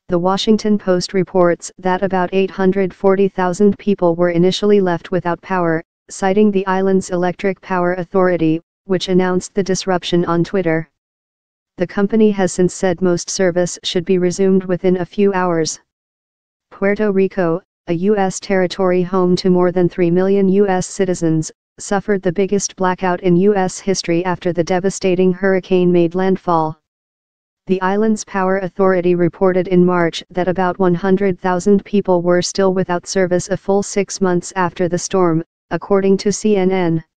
The Washington Post reports that about 840,000 people were initially left without power, citing the island's Electric Power Authority, which announced the disruption on Twitter. The company has since said most service should be resumed within a few hours. Puerto Rico, a U.S. territory home to more than 3 million U.S. citizens, suffered the biggest blackout in U.S. history after the devastating hurricane made landfall. The island's power authority reported in March that about 100,000 people were still without service a full 6 months after the storm, according to CNN.